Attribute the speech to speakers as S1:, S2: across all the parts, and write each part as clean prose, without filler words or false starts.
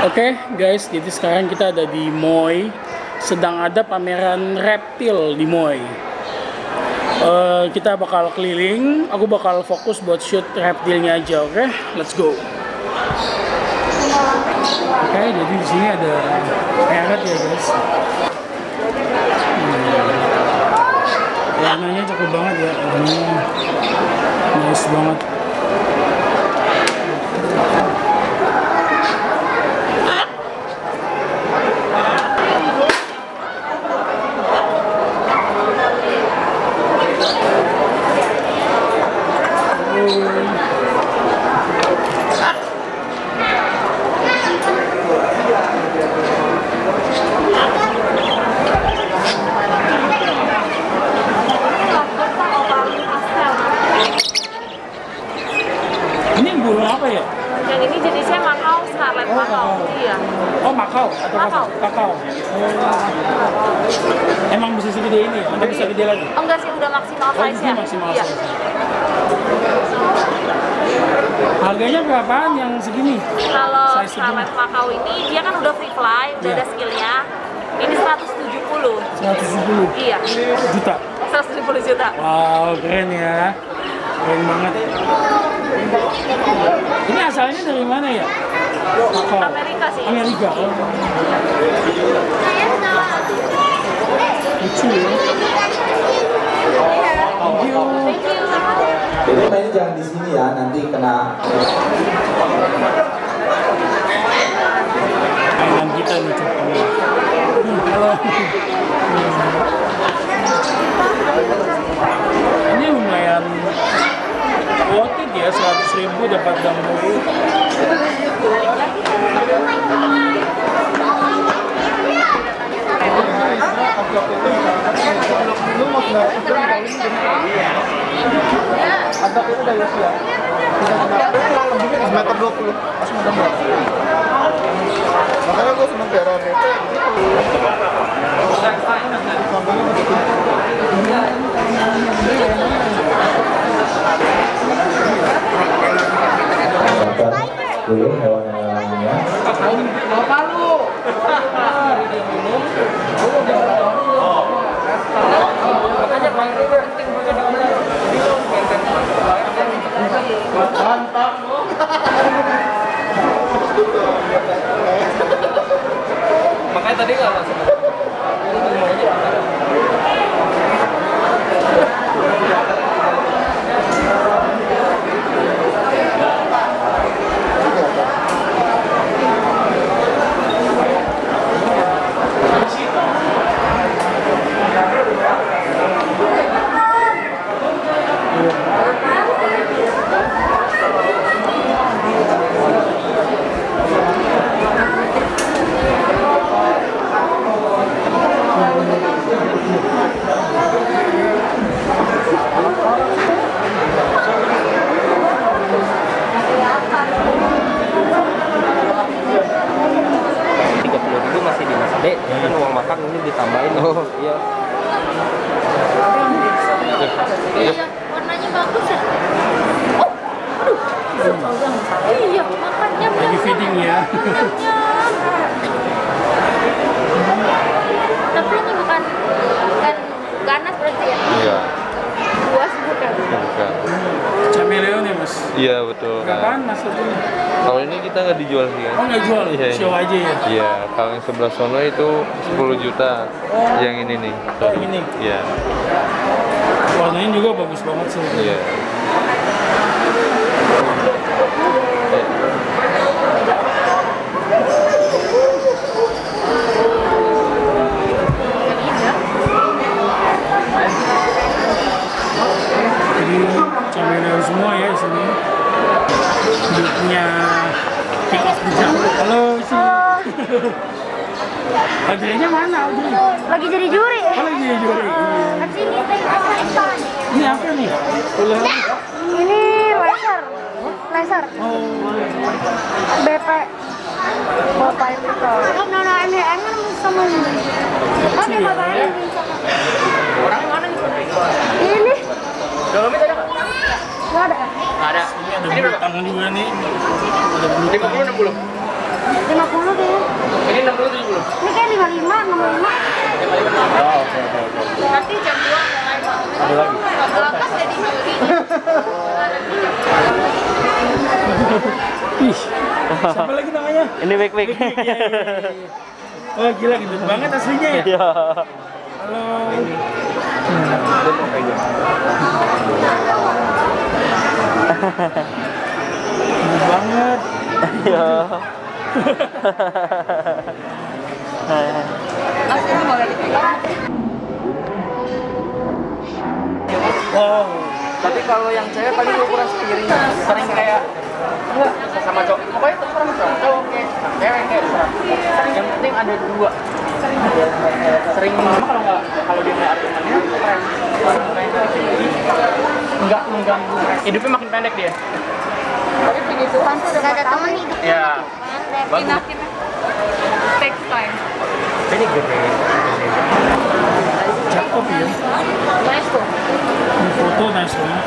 S1: Oke, guys, jadi sekarang kita ada di Moi. Sedang ada pameran reptil di Moi. Kita bakal keliling. Aku bakal fokus buat shoot reptilnya aja, oke? Let's go. Oke, jadi di sini ada parrot ya, guys. Warnanya cakep banget ya. Nice banget. Ini burung apa ya?
S2: Yang ini jenisnya Makau, Scarlet Makau. Iya.
S1: Oh, Makau atau
S2: Makau.
S1: Kakao. Emang bisa segede ini ya? Atau bisa gede lagi?
S2: Oh, enggak sih, udah maksimal size-nya.
S1: Maksimal
S2: Iya.
S1: size. Harganya berapaan yang segini?
S2: Kalau
S1: Size segini?
S2: Scarlet Makau ini dia kan udah free fly, udah
S1: Iya.
S2: ada skillnya. Ini 170.
S1: 170
S2: Iya.
S1: juta.
S2: 170 juta.
S1: Wow, keren ya. Keren banget. Ini asalnya dari mana ya? Makau.
S2: Amerika sih.
S1: Amerika. Oh. Lucu ya. Thank you.
S2: Thank you.
S3: Jadi mainnya jangan di sini ya, nanti kena.
S1: Mainan kita nih cepetnya. Halo. Ini lumayan worth it ya, 100.000 dapat gambut.
S4: Meter 20 pas muda makanya gue seneng daerah itu
S3: Dulu hewan-hewannya.
S4: makanya tadi nggak langsung masih di Mas Ade, kan uang makan ini ditambahin. Oh iya.
S2: Iya, warnanya bagus ya. Oh, aduh. Iya, makannya
S1: Lagi feeding ya.
S2: Tapi ini bukan ganas berarti ya?
S4: Iya.
S2: Buas bukan?
S4: Bukan.
S1: Chameleon ya, Mas?
S4: Iya betul.
S1: Berapaan Mas itu?
S4: Kalau ini kita nggak dijual sih kan?
S1: Oh, nggak jual?
S4: Iya,
S1: Show aja ya?
S4: Iya. Kalau yang sebelah sono itu 10 juta. Yang ini nih.
S1: Oh, ini?
S4: Iya.
S1: Warnanya juga bagus banget sih.
S4: Iya.
S1: Jadi chameleon semua ya di sini. Hidupnya King of the Jungle. Halo sih. Audrey-nya mana Audrey?
S5: Lagi jadi juri.
S1: Oh, lagi jadi juri. Iya.
S5: Habis ini apa?
S1: Ini apa nih? Ular.
S5: Ini laser. Laser.
S1: Oh,
S5: BP. Bapak itu. No, ini sama ini. Oh, dia bapaknya
S4: Orang mana nih?
S5: ini.
S4: Dolomit ada nggak?
S5: Nggak ada.
S4: Nggak ada.
S1: ini ada bulu tangan juga nih. Ada bulu tangan.
S4: 50 60.
S5: 50 dia.
S6: Oh, oke.
S2: Nanti jam 2 mulai Pak.
S6: Ada lagi?
S2: Lepas jadi juri.
S1: Ih, siapa lagi namanya?
S6: Ini baik-baik.
S1: Oh gila gendut banget aslinya ya?
S6: Iya.
S1: Halo. Gendut banget.
S6: Iya.
S1: Wow.
S7: Tapi kalau yang cewek paling ukuran sepiring, sering kayak enggak sama cowok. Pokoknya terserah cowok kayak cewek kayak terserah. Yang penting ada dua. Sering kalau dia nggak argumennya keren. Nggak mengganggu. Hidupnya makin pendek dia. Tapi begitu kan
S2: Gak ada temen hidup.
S7: ya bagus.
S2: Takes time.
S7: Ini gede.
S1: Cakep ya.
S2: Nice tuh.
S1: Ini foto nice banget.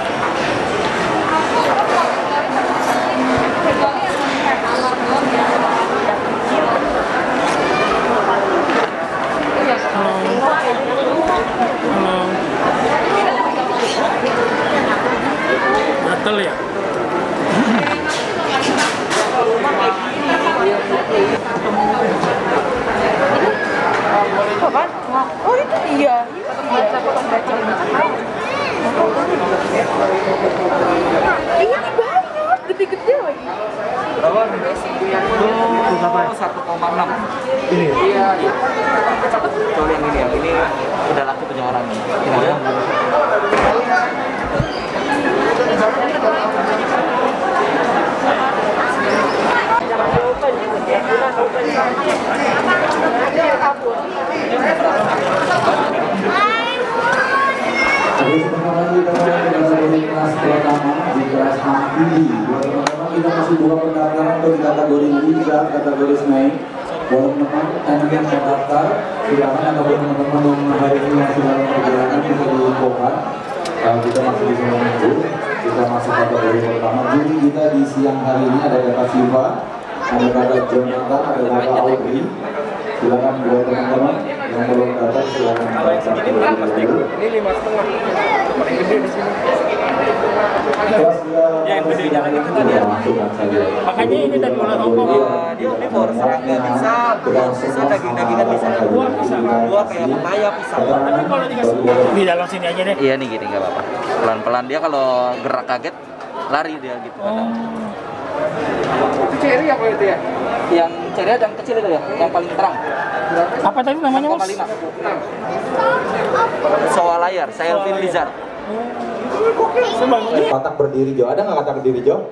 S1: Halo. Gatel ya?
S5: Oh itu dia. Ini banyak, gede-gede lagi.
S7: Berapa? 1,6.
S6: Ini.
S7: Iya. Kecuali yang ini udah laku punya orang. Iya.
S3: Oke, sebentar lagi kita mulai dari kelas pertama di kelas mati. Buat teman-teman kita masih buka pendaftaran untuk di kategori liga, kategori snack. Buat teman-teman yang mendaftar, silakan ataupun teman-teman yang hari ini masih dalam perjalanan bisa diinfokan. Kita masih bisa menunggu. Kita masuk kategori pertama. Juri kita di siang hari ini ada Kakak Siva, ada Kakak Jonathan, ada Kakak Audrey. Silakan buat teman-teman yang belum datang silakan mendaftar terlebih dahulu.
S7: Ini 5,5. Paling gede di sini.
S3: Yang gede jangan itu tadi ya.
S1: Makanya ini tadi ulah ngomong.
S7: Dia omnivore, serangga bisa, buah bisa, daging-dagingan bisa.
S1: Buah bisa.
S7: Buah kayak pepaya, pisang.
S1: Tapi kalau dikasih di dalam sini aja deh.
S7: Iya nih gini nggak apa-apa. Pelan-pelan dia kalau gerak kaget lari dia gitu kadang. Itu ceri apa itu ya? Yang ceri yang kecil itu ya, yang paling terang.
S1: Apa tadi namanya Mas?
S7: 1,5. Soal layar, Sailfin Lizard.
S3: Katak berdiri Jo, ada nggak katak berdiri Jo?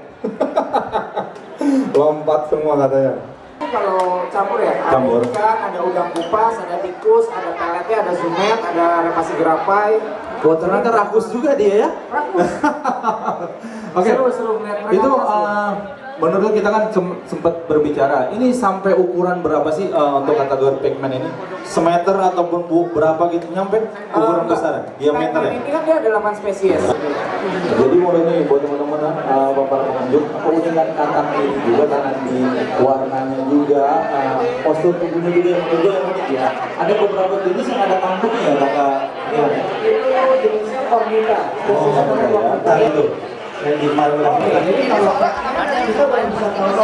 S3: Lompat semua katanya.
S8: Kalau campur ya,
S3: Campur.
S8: ada ikan, ada udang kupas, ada tikus, ada peletnya, ada sumet, ada repasi gerapai.
S3: Oh ternyata rakus juga dia ya?
S8: Rakus.
S3: Oke.
S8: Seru ngeliat mereka.
S3: Itu menurut kita kan sempat berbicara. Ini sampai ukuran berapa sih untuk kategori Pac-Man ini? Semeter ataupun berapa gitu nyampe? Ukuran besar, diameter ya?
S8: Ini kan dia ada 8 spesies.
S3: Jadi mau ini buat teman-teman bapak pengunjung, keunikan katak ini juga karena di warnanya juga, postur tubuhnya juga yang unik ya. Ada beberapa jenis yang ada tangkupnya ya kakak. Ya.
S8: Itu jenisnya Ornita.
S3: Oh, ya. Nah itu. Yang di malam ini kalau kita baru bisa tahu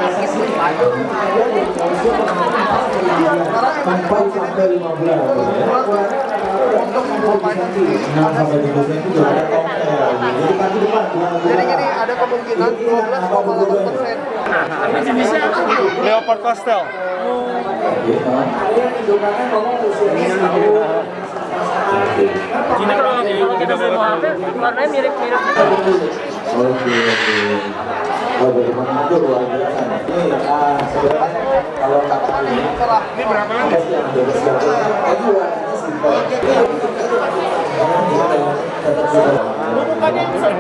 S3: 4 sampai 5 bulan. Untuk 6 sampai 7 cm juga ada tongkel. Jadi kaki depan.
S7: Jadi gini ada kemungkinan 12,8%.
S1: Ini jenisnya apa?
S6: Leopard pastel.
S1: Cina kalau kita mau HP warnanya mirip-mirip.
S3: Oke. Oh, bagaimana itu luar biasa. Ini sebenarnya kalau kata ini
S6: berapa lagi?
S3: sih yang ada siapa? Tapi warnanya simpel.
S1: Bukannya bisa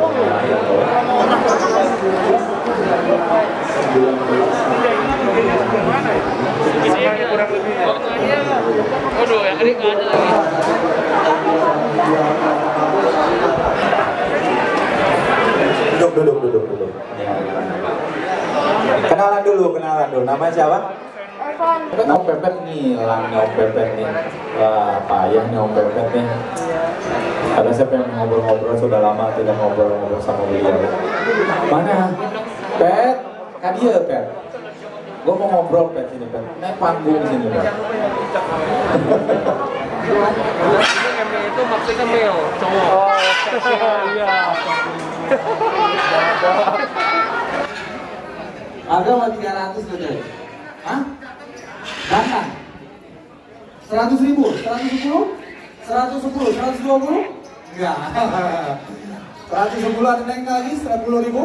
S6: Isinya kurang lebih. Waduh, yang ini nggak ada lagi.
S3: Duduk. Kenalan dulu. Namanya siapa?
S2: telepon.
S3: Om Pepet ngilang nih Om Pepet nih. Wah, payah nih Om Pepet nih. Ada saya pengen ngobrol-ngobrol, sudah lama tidak ngobrol-ngobrol sama beliau. Mana? Pet? Kan dia Pet. Gue mau ngobrol Pet sini Pet. Naik panggung sini Pet.
S6: Ini itu maksudnya male, cowok.
S1: Oh, iya.
S3: Harga mau 300 betul. Hah? Berapa? 100.000? 110? 110? 120? Enggak. 110 ada naik lagi 10.000?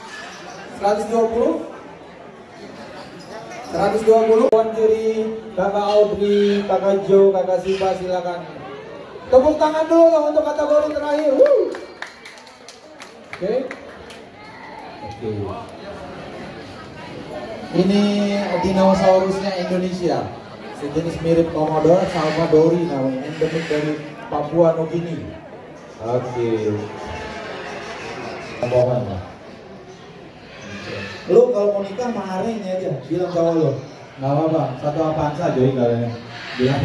S3: 120? 120 Puan Juri, Kakak Audrey, Kakak Jo, Kakak Siva, silakan. Tepuk tangan dulu dong untuk kategori terakhir. Oke. Oke. Ini dinosaurusnya Indonesia. Sejenis mirip Komodo salvadori namanya, endemik dari Papua Nugini. Oke. Mohon ya. Lu kalau mau nikah maharin aja, bilang cowok lu. Nggak apa-apa, satu Avanza Joy kalian. Bilang.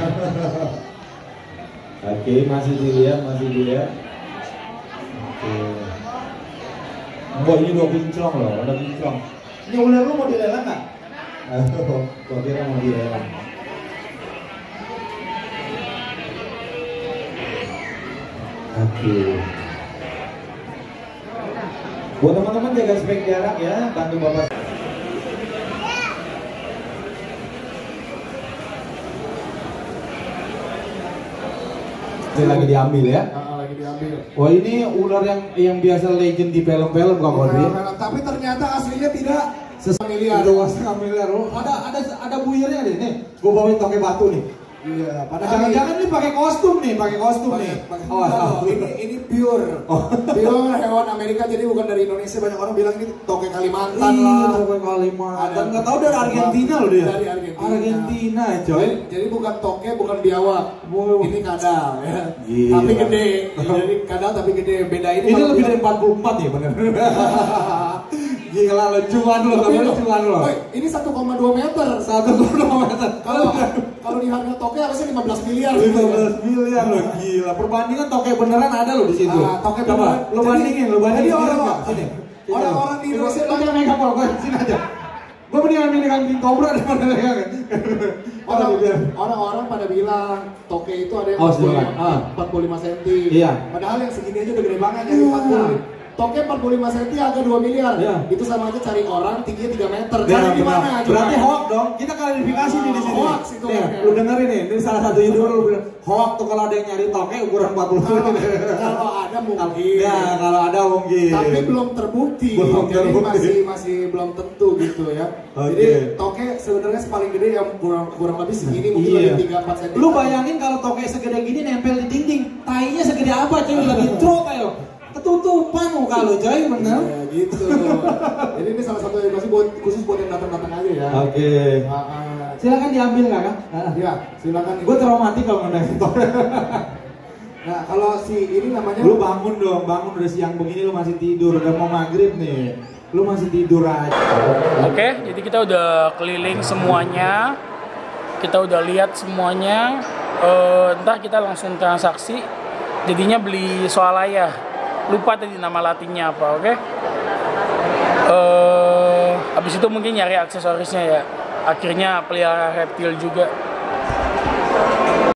S3: Oke, masih dilihat. Oke. Wah, ini 2 kinclong loh, ada kinclong. Ini ular lu mau dilelang nggak? Gua kira mau dilelang. Oke. Buat teman-teman jaga spek jarak ya, bantu bapak. Ini lagi diambil ya?
S8: Lagi diambil.
S3: Wah, ini ular yang biasa legend di film-film Kak Bodri.
S8: Tapi ternyata aslinya tidak
S3: miliar. 2,5 miliar. Oh, ada buyurnya deh nih. Gua bawain toke batu nih.
S8: Iya,
S3: Jangan-jangan nih pakai kostum nih.
S8: Ini pure. Pure hewan Amerika, jadi bukan dari Indonesia. Banyak orang bilang ini toke Kalimantan lah.
S3: Toke Kalimantan. Nggak tahu dari Argentina loh dia.
S8: Dari
S3: Argentina, coy.
S8: Jadi bukan toke, bukan biawak. Ini kadal ya.
S3: Gila.
S8: Tapi gede. Jadi kadal tapi gede. Beda ini.
S3: Ini lebih dari 44 ya bener. Gila lo, cuan lo.
S8: Ini 1,2 meter.
S3: 1,2 meter.
S8: Kalau di harga toke harusnya 15 miliar.
S3: 15 miliar loh, gila. Perbandingan toke beneran ada loh di situ.
S8: Toke
S3: coba,
S8: beneran.
S3: lo bandingin.
S8: Jadi
S3: Sini.
S8: orang-orang di Indonesia
S3: lo jangan megang gue sini aja. Gue mendingan megang king cobra daripada megang.
S8: Orang-orang pada bilang toke itu ada yang 45 cm.
S3: Iya.
S8: Padahal yang segini aja udah gede banget, jadi 40. Toke 45 cm harga 2 miliar.
S3: Iya.
S8: Itu sama aja cari orang tingginya 3 meter.
S3: Ya,
S8: Cari di mana?
S3: berarti hoax dong. Kita klarifikasi nih di sini.
S8: Hoax itu.
S3: Nih, lu dengerin nih. Ini salah satu YouTuber lu bilang hoax tuh kalau ada yang nyari toke ukuran 40 cm.
S8: Kalau ada mungkin.
S3: Ya, kalau ada mungkin.
S8: Tapi belum terbukti. Jadi masih belum tentu gitu ya. Jadi toke sebenarnya paling gede yang kurang lebih segini, mungkin lebih 3-4 cm.
S3: Lu bayangin kalau toke segede gini nempel di dinding, tainya segede apa cuy, lagi truk ayo. Ketutupan muka lo coy, bener?
S8: Ya gitu. Jadi ini salah satu edukasi khusus buat yang datang-datang aja ya.
S3: Oke. Silakan diambil kakak.
S8: Iya, silakan.
S3: Gue traumatik kalau ngendangin toke.
S8: Nah, kalau si ini namanya.
S3: Lu bangun dong, bangun udah siang begini lu masih tidur, udah mau maghrib nih. Lu masih tidur aja.
S1: Oke, jadi kita udah keliling semuanya. Kita udah lihat semuanya. Entah kita langsung transaksi. Jadinya beli soalaya. Lupa tadi nama latinnya apa, oke? Habis itu mungkin nyari aksesorisnya ya. Akhirnya pelihara reptil juga.